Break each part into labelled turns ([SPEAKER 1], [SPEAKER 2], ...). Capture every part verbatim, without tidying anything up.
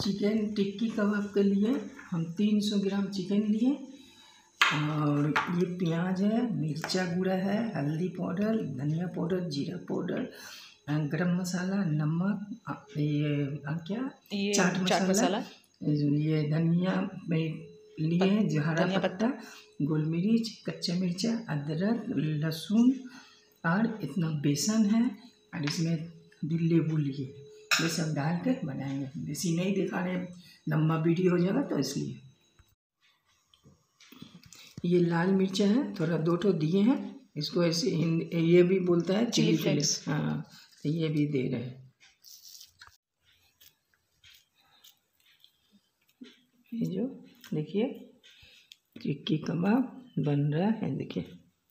[SPEAKER 1] Chicken टिक्की कबाब के लिए हम तीन सौ ग्राम चिकन लिए और ये प्याज है, मिर्चा गुड़ा है, हल्दी पाउडर, धनिया पाउडर, जीरा पाउडर, गरम मसाला, नमक, ये क्या
[SPEAKER 2] ये
[SPEAKER 1] चाट मसाला,
[SPEAKER 2] चाट मसाला,
[SPEAKER 1] ये धनिया लिए हैं, हरा पत्ता, गोल मिर्च, कच्चा मिर्चा, अदरक, लहसुन और इतना बेसन है और इसमें नींबू लिए, ये सब डाल के बनाएंगे। बेसी नहीं दिखाने, लंबा वीडियो हो जाएगा तो इसलिए। ये लाल मिर्चा है, थोड़ा दो ठो दिए हैं, इसको ऐसे ये भी बोलता है चिली फ्लेक्स, हाँ तो ये भी दे रहे हैं। ये जो देखिए टिक्की कबाब बन रहा है, देखिए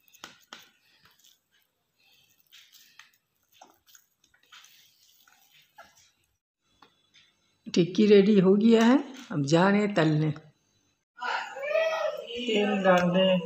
[SPEAKER 1] टिक्की रेडी हो गया है। अब जा रहे हैं तलने। तेल डाल दें,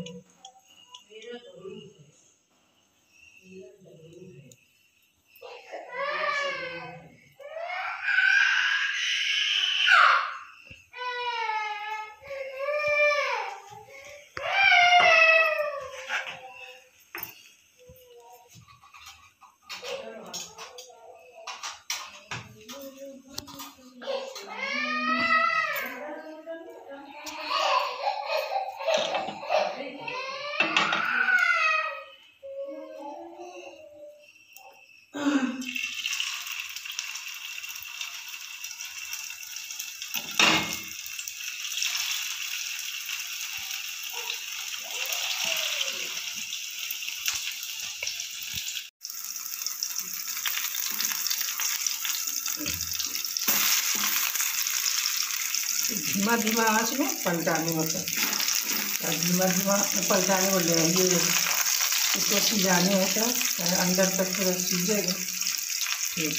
[SPEAKER 1] धीमा धीमा आंच में पलटाने होता है, धीमा धीमा पलटाने बोल रहे हैं, ये इसको सिजाने होता है, अंदर तक थोड़ा सीजेगा। ठीक,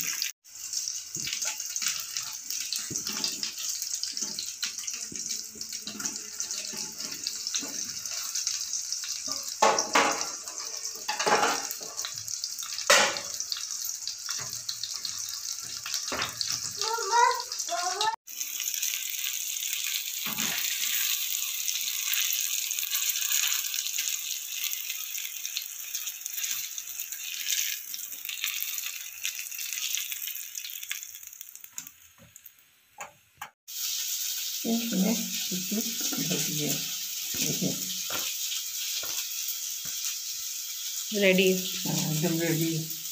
[SPEAKER 1] इसमें देखिए
[SPEAKER 2] रेडी,
[SPEAKER 1] एकदम रेडी है।